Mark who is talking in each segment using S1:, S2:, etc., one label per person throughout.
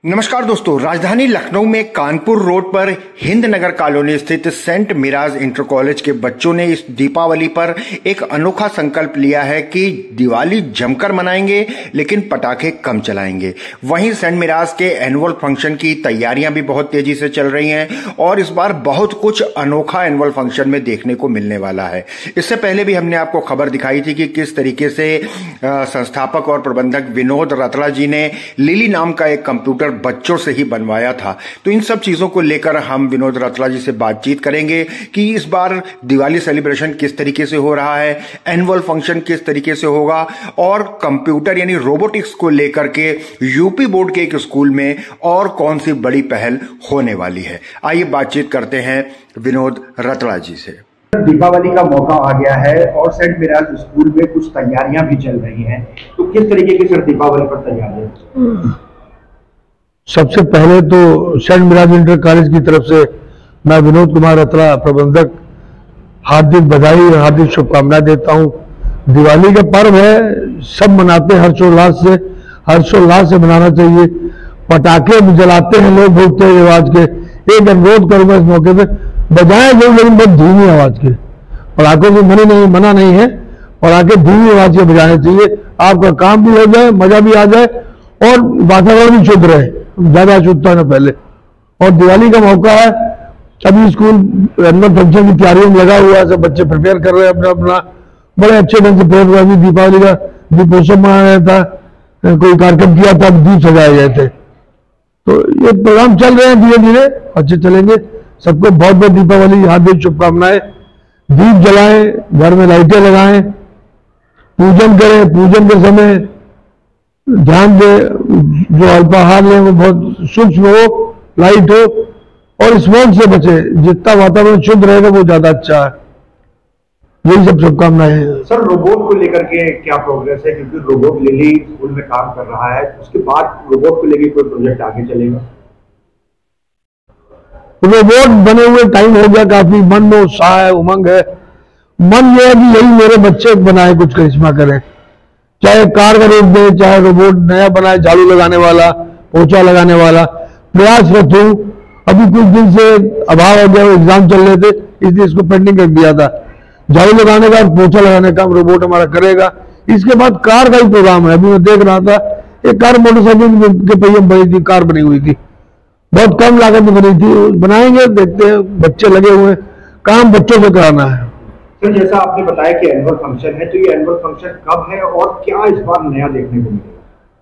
S1: नमस्कार दोस्तों, राजधानी लखनऊ में कानपुर रोड पर हिंद नगर कॉलोनी स्थित सेंट मिराज इंटर कॉलेज के बच्चों ने इस दीपावली पर एक अनोखा संकल्प लिया है कि दिवाली जमकर मनाएंगे लेकिन पटाखे कम चलाएंगे। वहीं सेंट मिराज के एनुअल फंक्शन की तैयारियां भी बहुत तेजी से चल रही हैं और इस बार बहुत कुछ अनोखा एनुअल फंक्शन में देखने को मिलने वाला है। इससे पहले भी हमने आपको खबर दिखाई थी कि किस तरीके से संस्थापक और प्रबंधक विनोद रतड़ा जी ने लिली नाम का एक कंप्यूटर बच्चों से ही बनवाया था। तो इन सब चीजों को लेकर हम विनोद रतड़ा जी से बातचीत करेंगे कि इस बार दिवाली सेलिब्रेशन किस तरीके से हो रहा है, एनुअल फंक्शन किस तरीके से होगा और कंप्यूटर यानी रोबोटिक्स को लेकर के यूपी बोर्ड के एक स्कूल में और कौन सी बड़ी पहल होने वाली है। आइए बातचीत करते हैं विनोद रतड़ा जी से।
S2: दीपावली का मौका आ गया है और सेंट मिराज स्कूल में कुछ तैयारियां भी चल रही हैं, तो किस तरीके की सर दीपावली पर तैयारियां?
S3: सबसे पहले तो सेंट मिराज इंटर कॉलेज की तरफ से मैं विनोद कुमार रतड़ा प्रबंधक हार्दिक बधाई और हार्दिक शुभकामनाएं देता हूं। दिवाली का पर्व है, सब मनाते हैं हर्षोल्लास से मनाना चाहिए। पटाखे जलाते हैं लोग बहुत तेज आवाज के। एक अनुरोध करूंगा इस मौके पे, बजाएं जरूर लेकिन बहुत धीमी आवाज के। पटाखों से मना नहीं है, पटाखे धीमी आवाज के बजाने चाहिए। आपका काम भी हो जाए, मजा भी आ जाए और वातावरण भी शुद्ध रहे, ज्यादा शुद्धता न पहले। और दिवाली का मौका है, अभी स्कूल एनुअल फंक्शन की तैयारियों में लगा हुआ है, सब बच्चे प्रिपेयर कर रहे हैं अपना बड़े अच्छे ढंग से प्रिपेयर हुआ। दीपावली का दीपोत्सव मनाया था, कोई कार्यक्रम किया था, दीप सजाए गए थे। तो ये प्रोग्राम चल रहे हैं, धीरे धीरे अच्छे चलेंगे। सबको बहुत बहुत दीपावली हार्दिक शुभकामनाएं। दीप जलाएं, घर में लाइटें लगाएं, पूजन करें। पूजन के समय ध्यान दे, जो अल्पाहार लें वो बहुत सूक्ष्म हो, लाइट हो और स्मोक से बचे। जितना वातावरण शुद्ध रहेगा वो ज्यादा अच्छा है। यही सब शुभकामनाएं हैं।
S2: सर, रोबोट को लेकर के क्या प्रोग्रेस है? क्योंकि रोबोट लिली स्कूल में काम कर रहा है, उसके बाद रोबोट को लेकर कोई प्रोजेक्ट आगे चलेगा?
S3: रोबोट बने हुए टाइम हो गया, काफी मन में उत्साह है, उमंग है। मन ये है कि यही मेरे बच्चे बनाए, कुछ करिश्मा करें। चाहे कार का रूप दे, चाहे रोबोट नया बनाए, झाड़ू लगाने वाला, पोछा लगाने वाला। प्रयासरत हूं। अभी कुछ दिन से अभाव हो गया, एग्जाम चल रहे थे इसलिए इसको पेंडिंग कर दिया था। झाड़ू लगाने का, पोछा लगाने का काम रोबोट हमारा करेगा। इसके बाद कार का ही प्रोग्राम है। अभी मैं देख रहा था, एक कार मोटरसाइकिल के पहिए बनी थी, कार बनी हुई थी, बहुत कम लागत में बनी थी। बनाएंगे, देखते हैं, बच्चे लगे हुए, काम बच्चों से कराना है।
S2: सर, जैसा आपने बताया कि एनुअल फंक्शन है, तो ये एनुअल फंक्शन कब है और क्या इस बार नया देखने को मिलेगा?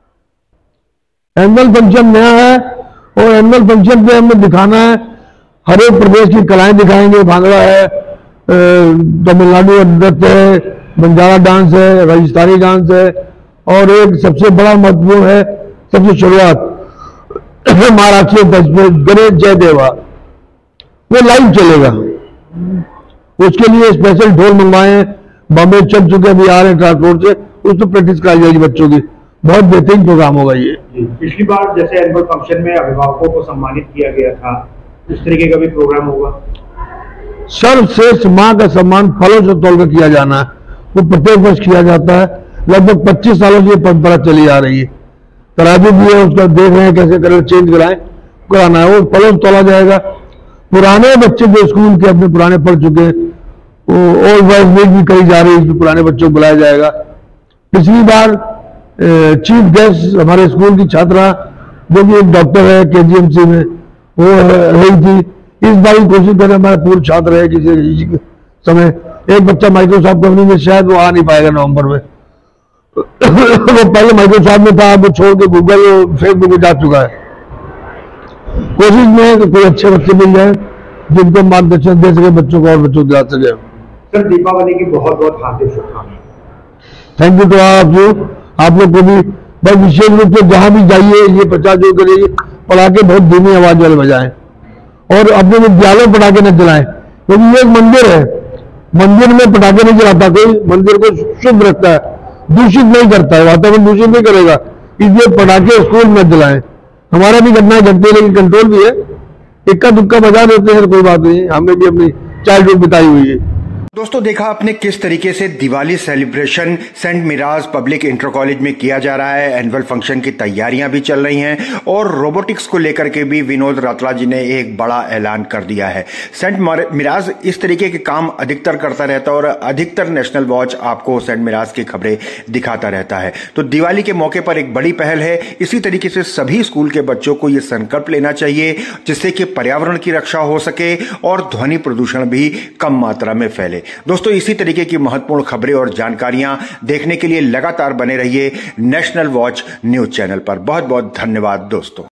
S3: एनुअल फंक्शन नया है और एनुअल फंक्शन पे हमें दिखाना है, हर एक प्रदेश की कलाएं दिखाएंगे। भांगड़ा है, तमिलनाडु नृत्य है, बंजारा डांस है, राजस्थानी डांस है और एक सबसे बड़ा महत्वपूर्ण है, सबसे शुरुआत महाराष्ट्रीय गणेश जय देवा, वो लाइव चलेगा। उसके लिए स्पेशल ढोल मंगवाए, बॉम्बे चल चुके, अभी आ रहे हैं ट्रांसपोर्ट से, उस पर प्रैक्टिस कराई जाएगी बच्चों की। बहुत बेहतरीन प्रोग्राम होगा ये।
S2: पिछली बार जैसे एनुअल फंक्शन में अभिभावकों को सम्मानित किया गया था, उस तरीके का भी प्रोग्राम होगा?
S3: सर्वश्रेष्ठ मां का सम्मान फलों से तोड़कर किया जाना है, वो प्रत्येक वर्ष किया जाता है। लगभग 25 सालों से ये परंपरा चली आ रही है। तराजू भी है, उसका देख रहे हैं कैसे कलर चेंज कराना है, वो फलों से तोला जाएगा। पुराने बच्चे जो स्कूल के अपने पुराने पढ़ चुके हैं, वो ओल्ड बॉयज मीट भी करी जा रही है, इसमें पुराने बच्चों को बुलाया जाएगा। पिछली बार चीफ गेस्ट हमारे स्कूल की छात्रा जो कि एक डॉक्टर है केजीएमसी में, वो रही थी। इस बार कोशिश करें हमारे पूर्व छात्र है किसी समय। एक बच्चा माइक्रोसॉफ्ट कंपनी में, शायद वो आ नहीं पाएगा नवंबर में। वो पहले माइक्रोसॉफ्ट में था, वो छोड़ के गूगल और फेसबुक में जा चुका है। कोशिश में कोई अच्छे बच्चे मिल जाए जिनको मार्गदर्शन दे सके, बच्चों को और बच्चों दिला सके।
S2: सर, दीपावली की बहुत बहुत हार्दिक शुभकामनाएं।
S3: थैंक यू टू आप लोग को भी। बस विशेष रूप से जहां भी जाइए ये प्रचार जो करिए, पटाखे बहुत धीमी आवाज वाले बजाएं और अपने विद्यालय में पटाखे न जलाएं, क्योंकि ये एक मंदिर है। मंदिर में पटाखे नहीं जलाता कोई, मंदिर को शुभ रखता है, दूषित नहीं करता है, वातावरण दूषित नहीं करेगा, इसलिए पटाखे स्कूल में जलाएं। हमारा भी घटनाएं घटती है लेकिन कंट्रोल भी है, इक्का दुक्का बजा देते हैं, कोई बात नहीं, हमने भी अपनी चाइल्डहुड बिताई हुई है।
S1: दोस्तों देखा आपने किस तरीके से Diwali celebration saint Miraj public inter college में किया जा रहा है। एनुअल फंक्शन की तैयारियां भी चल रही हैं और रोबोटिक्स को लेकर के भी विनोद रतला जी ने एक बड़ा ऐलान कर दिया है। सेंट मिराज इस तरीके के काम अधिकतर करता रहता है और अधिकतर नेशनल वॉच आपको सेंट मिराज की खबरें दिखाता रहता है। तो दिवाली के मौके पर एक बड़ी पहल है। इसी तरीके से सभी स्कूल के बच्चों को यह संकल्प लेना चाहिए जिससे कि पर्यावरण की रक्षा हो सके और ध्वनि प्रदूषण भी कम मात्रा में फैले। दोस्तों इसी तरीके की महत्वपूर्ण खबरें और जानकारियां देखने के लिए लगातार बने रहिए नेशनल वॉच न्यूज चैनल पर। बहुत बहुत धन्यवाद दोस्तों।